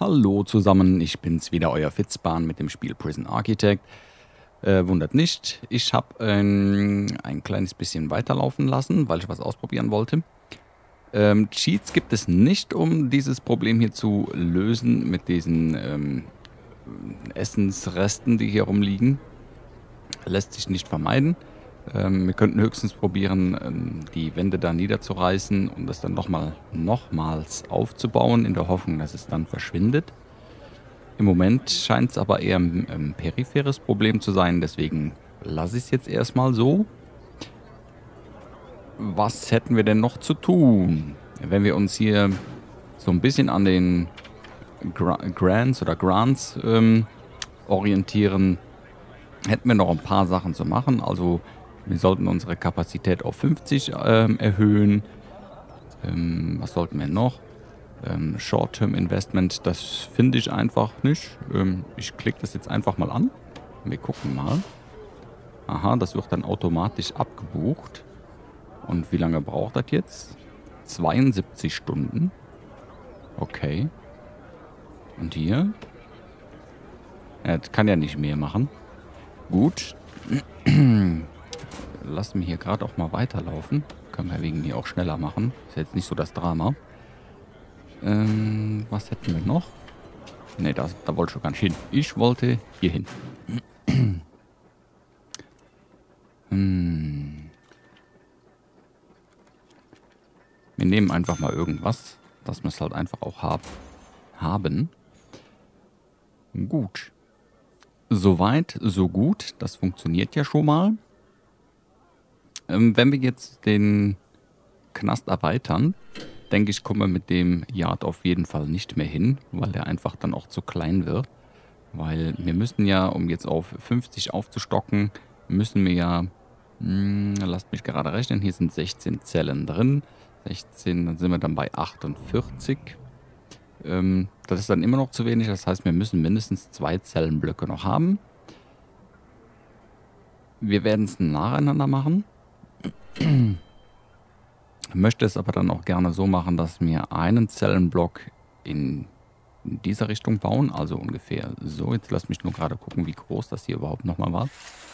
Hallo zusammen, ich bin's wieder, euer Fitzbahn mit dem Spiel Prison Architect. Wundert nicht, ich habe ein kleines bisschen weiterlaufen lassen, weil ich was ausprobieren wollte. Cheats gibt es nicht, um dieses Problem hier zu lösen mit diesen Essensresten, die hier rumliegen. Lässt sich nicht vermeiden. Wir könnten höchstens probieren, die Wände da niederzureißen und das dann nochmals aufzubauen, in der Hoffnung, dass es dann verschwindet. Im Moment scheint es aber eher ein peripheres Problem zu sein, deswegen lasse ich es jetzt erstmal so. Was hätten wir denn noch zu tun? Wenn wir uns hier so ein bisschen an den Grants orientieren, hätten wir noch ein paar Sachen zu machen. Also wir sollten unsere Kapazität auf 50 erhöhen. Was sollten wir noch? Short-Term Investment, das finde ich einfach nicht. Ich klicke das jetzt einfach mal an. Wir gucken mal. Aha, das wird dann automatisch abgebucht. Und wie lange braucht das jetzt? 72 Stunden. Okay. Und hier? Ja, das kann ja nicht mehr machen. Gut. Lassen wir hier gerade auch mal weiterlaufen. Können wir wegen mir auch schneller machen. Ist jetzt nicht so das Drama. Was hätten wir noch? Ne, da wollte ich schon gar nicht hin. Ich wollte hier hin. Wir nehmen einfach mal irgendwas, dass wir es halt einfach auch haben. Gut. Soweit, so gut. Das funktioniert ja schon mal. Wenn wir jetzt den Knast erweitern, denke ich, kommen wir mit dem Yard auf jeden Fall nicht mehr hin, weil der einfach dann auch zu klein wird. Weil wir müssen ja, um jetzt auf 50 aufzustocken, müssen wir ja, lasst mich gerade rechnen, hier sind 16 Zellen drin. 16, dann sind wir dann bei 48. Das ist dann immer noch zu wenig, das heißt, wir müssen mindestens 2 Zellenblöcke noch haben. Wir werden es nacheinander machen. Möchte es aber dann auch gerne so machen, dass wir einen Zellenblock in dieser Richtung bauen, also ungefähr so. Jetzt lasst mich nur gerade gucken, wie groß das hier überhaupt nochmal war.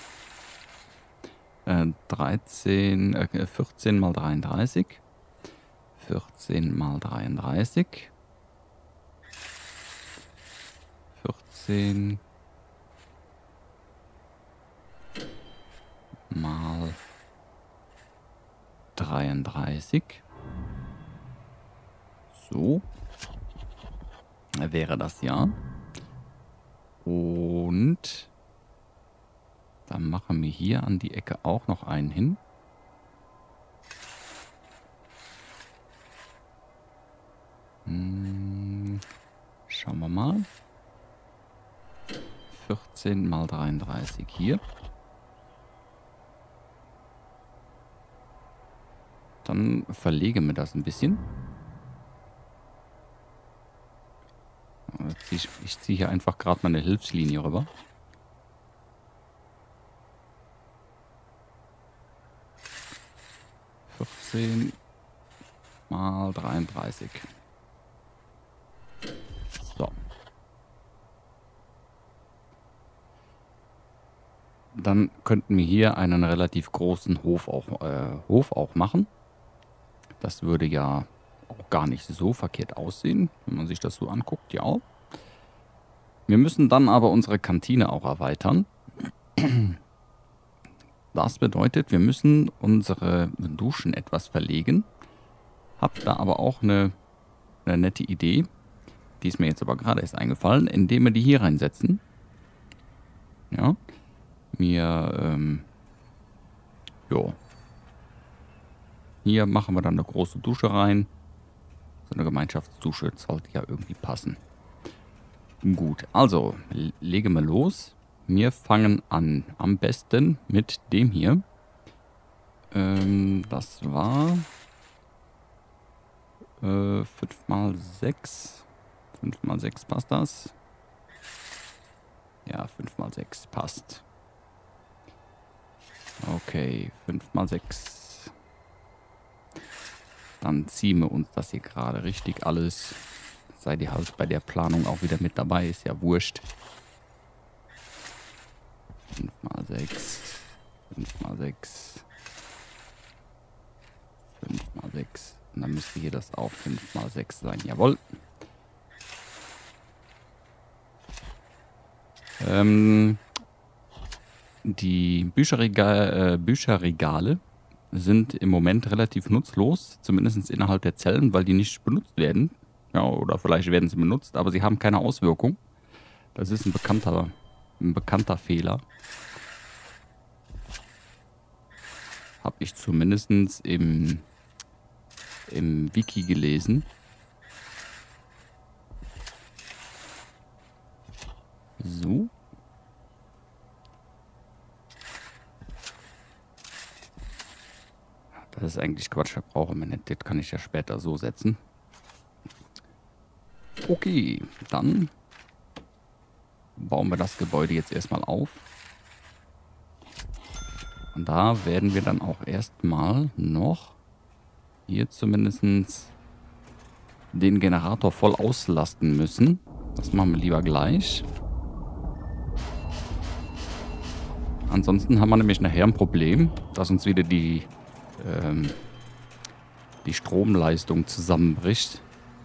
14 mal 33. 14 mal 33. 14 mal 33. So. Wäre das ja. Und dann machen wir hier an die Ecke auch noch einen hin. Schauen wir mal. 14 mal 33 hier. Dann verlegen wir das ein bisschen. Ich ziehe hier einfach gerade mal eine Hilfslinie rüber. Mal 33. So. Dann könnten wir hier einen relativ großen Hof auch machen. Das würde ja auch gar nicht so verkehrt aussehen, wenn man sich das so anguckt, ja. Wir müssen dann aber unsere Kantine auch erweitern. Das bedeutet, wir müssen unsere Duschen etwas verlegen. Hab da aber auch eine nette Idee. Die ist mir jetzt aber gerade erst eingefallen, indem wir die hier reinsetzen. Ja. Hier machen wir dann eine große Dusche rein. So eine Gemeinschaftsdusche sollte ja irgendwie passen. Gut, also legen wir los. Wir fangen an. Am besten mit dem hier. Das war 5 mal 6. 5 mal 6 passt das? Ja, 5 mal 6 passt. Okay, 5 mal 6. Dann ziehen wir uns das hier gerade richtig alles Sei die halt bei der Planung auch wieder mit dabei, ist ja wurscht. 5 mal 6. 5 mal 6. 5 mal 6. Und dann müsste hier das auch 5 mal 6 sein. Jawohl. Die Bücherregale sind im Moment relativ nutzlos, zumindest innerhalb der Zellen, weil die nicht benutzt werden. Ja, oder vielleicht werden sie benutzt, aber sie haben keine Auswirkung. Das ist ein bekannter Fehler. Habe ich zumindest im Wiki gelesen. So. Das ist eigentlich Quatsch, das brauchen wir nicht. Das kann ich ja später so setzen. Okay, dann bauen wir das Gebäude jetzt erstmal auf. Und da werden wir dann auch erstmal noch hier zumindest den Generator voll auslasten müssen. Das machen wir lieber gleich. Ansonsten haben wir nämlich nachher ein Problem, dass uns wieder die Stromleistung zusammenbricht.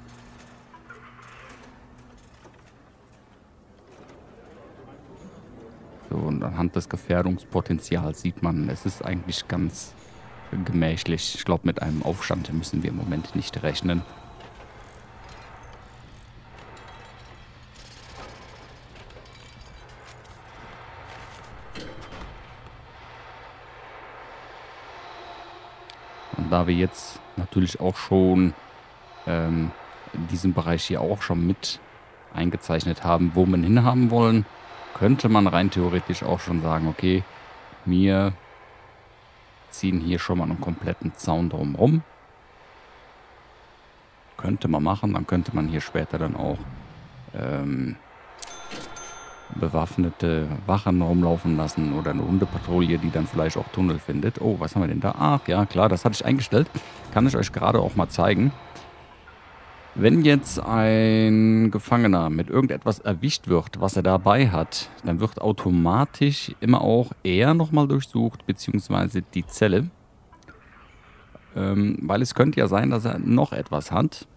So, und anhand des Gefährdungspotenzials sieht man, es ist eigentlich ganz gemächlich. Ich glaube, mit einem Aufstand müssen wir im Moment nicht rechnen. Und da wir jetzt natürlich auch schon in diesem Bereich hier auch schon mit eingezeichnet haben, wo wir hinhaben wollen, könnte man rein theoretisch auch schon sagen, okay, wir ziehen hier schon mal einen kompletten Zaun drumherum. Könnte man machen, dann könnte man hier später dann auch bewaffnete Wachen rumlaufen lassen oder eine Hundepatrouille, die dann vielleicht auch Tunnel findet. Oh, was haben wir denn da? Ach ja, klar, das hatte ich eingestellt. Kann ich euch gerade auch mal zeigen. Wenn jetzt ein Gefangener mit irgendetwas erwischt wird, was er dabei hat, dann wird automatisch immer auch er nochmal durchsucht, beziehungsweise die Zelle. Weil es könnte ja sein, dass er noch etwas hat.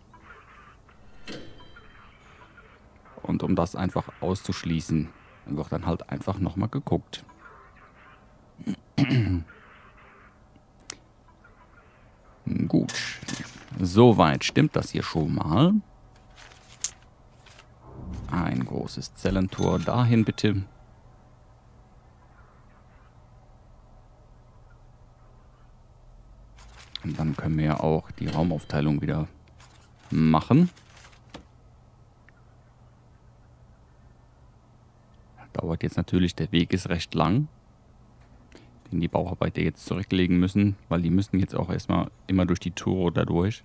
Und um das einfach auszuschließen, wird dann halt einfach nochmal geguckt. Gut. Soweit stimmt das hier schon mal. Ein großes Zellentor dahin bitte. Und dann können wir ja auch die Raumaufteilung wieder machen. Dauert jetzt natürlich, der Weg ist recht lang, den die Bauarbeiter jetzt zurücklegen müssen, weil die müssen jetzt auch erstmal immer durch die Tore dadurch.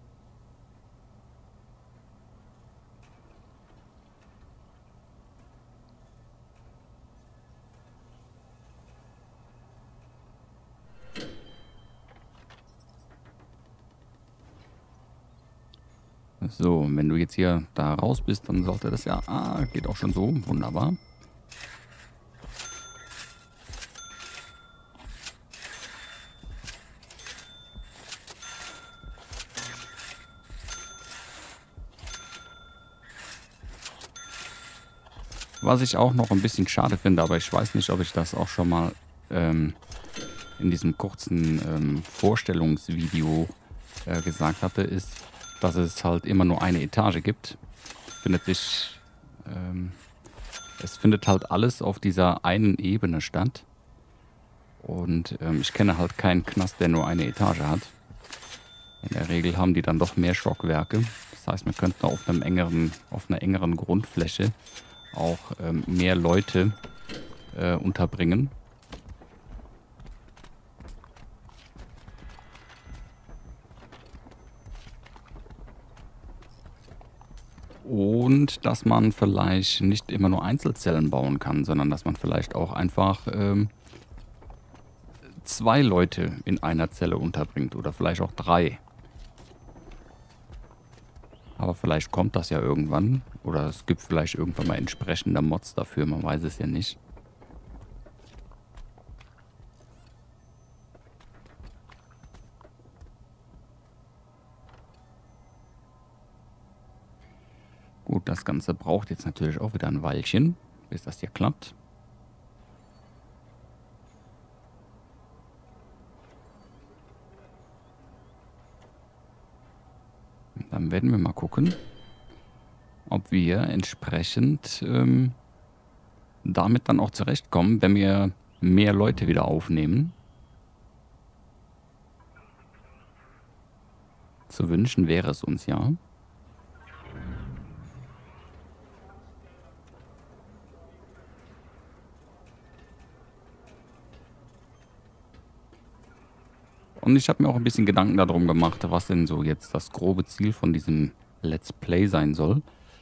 So, und wenn du jetzt hier da raus bist, dann sollte das ja... Ah, geht auch schon so. Wunderbar. Was ich auch noch ein bisschen schade finde, aber ich weiß nicht, ob ich das auch schon mal in diesem kurzen Vorstellungsvideo gesagt hatte, ist, dass es halt immer nur eine Etage gibt. Es findet halt alles auf dieser einen Ebene statt. Und ich kenne halt keinen Knast, der nur eine Etage hat. In der Regel haben die dann doch mehr Stockwerke. Das heißt, man könnte auf einer engeren Grundfläche auch mehr Leute unterbringen. Und dass man vielleicht nicht immer nur Einzelzellen bauen kann, sondern dass man vielleicht auch einfach 2 Leute in einer Zelle unterbringt oder vielleicht auch 3. Aber vielleicht kommt das ja irgendwann. Oder es gibt vielleicht irgendwann mal entsprechende Mods dafür. Man weiß es ja nicht. Gut, das Ganze braucht jetzt natürlich auch wieder ein Weilchen, bis das hier klappt. Dann werden wir mal gucken, ob wir entsprechend damit dann auch zurechtkommen, wenn wir mehr Leute wieder aufnehmen. Zu wünschen wäre es uns ja. Und ich habe mir auch ein bisschen Gedanken darum gemacht, was denn so jetzt das grobe Ziel von diesem Let's Play sein soll.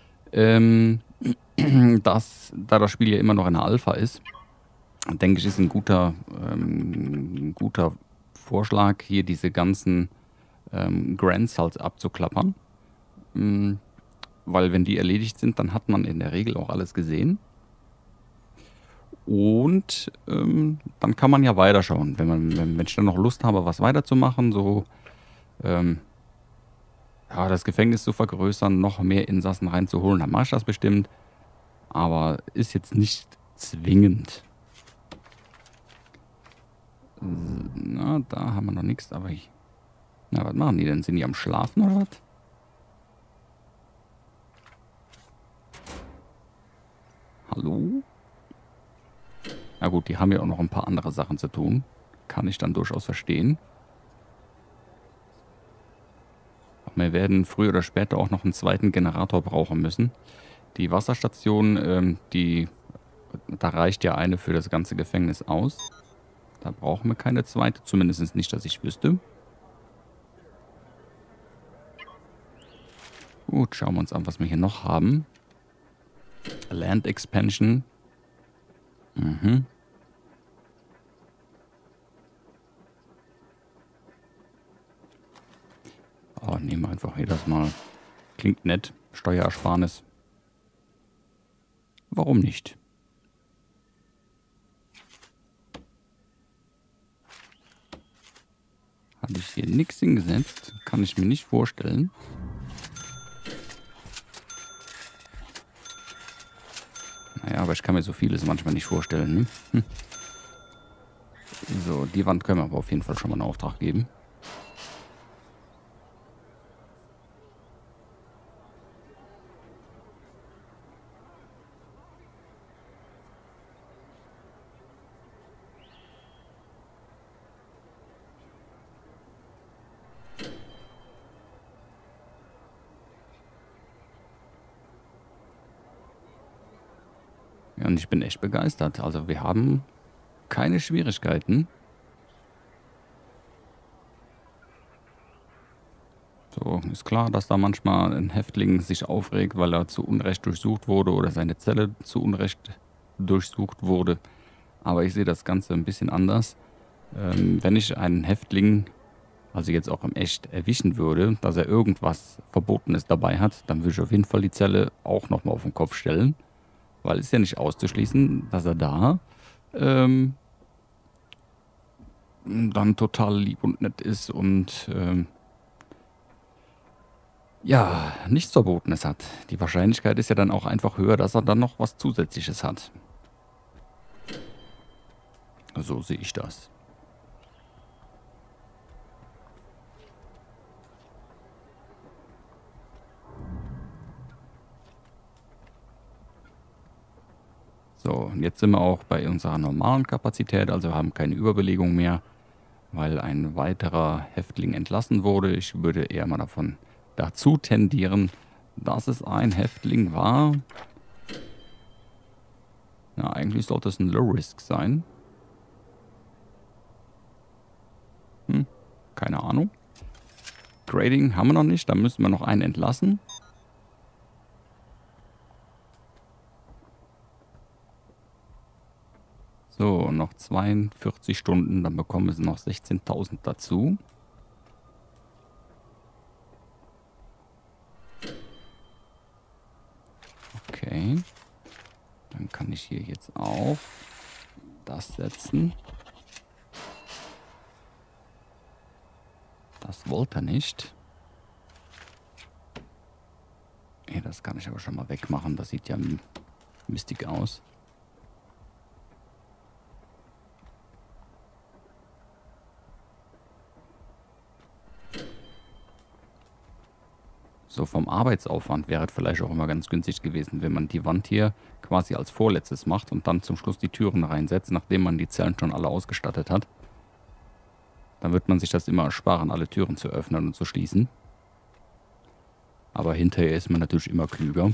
Da das Spiel ja immer noch in der Alpha ist, denke ich, ist ein guter Vorschlag, hier diese ganzen Grants halt abzuklappern. Weil wenn die erledigt sind, dann hat man in der Regel auch alles gesehen. Und dann kann man ja weiterschauen. Wenn ich dann noch Lust habe, was weiterzumachen, so ja, das Gefängnis zu vergrößern, noch mehr Insassen reinzuholen, dann mache ich das bestimmt. Aber ist jetzt nicht zwingend. Na, da haben wir noch nichts, aber ich. Na, was machen die denn? Sind die am Schlafen oder was? Hallo? Na gut, die haben ja auch noch ein paar andere Sachen zu tun. Kann ich dann durchaus verstehen. Aber wir werden früher oder später auch noch einen zweiten Generator brauchen müssen. Die Wasserstation, da reicht ja eine für das ganze Gefängnis aus. Da brauchen wir keine zweite, zumindest nicht, dass ich wüsste. Gut, schauen wir uns an, was wir hier noch haben. Land Expansion. Mhm. Oh, nehmen wir einfach hier das mal. Klingt nett. Steuerersparnis. Warum nicht? Habe ich hier nichts hingesetzt? Kann ich mir nicht vorstellen. Naja, aber ich kann mir so vieles manchmal nicht vorstellen. Ne? So, die Wand können wir aber auf jeden Fall schon mal einen Auftrag geben. Ja, und ich bin echt begeistert. Also wir haben keine Schwierigkeiten. So, ist klar, dass da manchmal ein Häftling sich aufregt, weil er zu Unrecht durchsucht wurde oder seine Zelle zu Unrecht durchsucht wurde. Aber ich sehe das Ganze ein bisschen anders. Wenn ich einen Häftling, also jetzt auch im Echt, erwischen würde, dass er irgendwas Verbotenes dabei hat, dann würde ich auf jeden Fall die Zelle auch nochmal auf den Kopf stellen. Weil es ist ja nicht auszuschließen, dass er da dann total lieb und nett ist und ja, nichts Verbotenes hat. Die Wahrscheinlichkeit ist ja dann auch einfach höher, dass er dann noch was Zusätzliches hat. So sehe ich das. So, und jetzt sind wir auch bei unserer normalen Kapazität, also haben keine Überbelegung mehr, weil ein weiterer Häftling entlassen wurde. Ich würde eher mal dazu tendieren, dass es ein Häftling war. Ja, eigentlich sollte es ein Low-Risk sein. Keine Ahnung. Grading haben wir noch nicht, da müssen wir noch einen entlassen. So, noch 42 Stunden, dann bekommen wir noch 16.000 dazu. Okay. Dann kann ich hier jetzt auch das setzen. Das wollte er nicht. Ja, das kann ich aber schon mal wegmachen. Das sieht ja mistig aus. So vom Arbeitsaufwand wäre es vielleicht auch immer ganz günstig gewesen, wenn man die Wand hier quasi als vorletztes macht und dann zum Schluss die Türen reinsetzt, nachdem man die Zellen schon alle ausgestattet hat. Dann wird man sich das immer ersparen, alle Türen zu öffnen und zu schließen. Aber hinterher ist man natürlich immer klüger.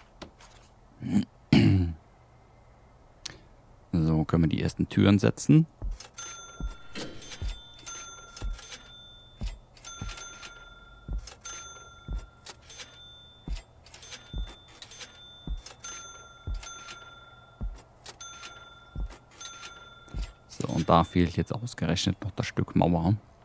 So, können wir die ersten Türen setzen. So, und da fehlt jetzt ausgerechnet noch das Stück Mauer.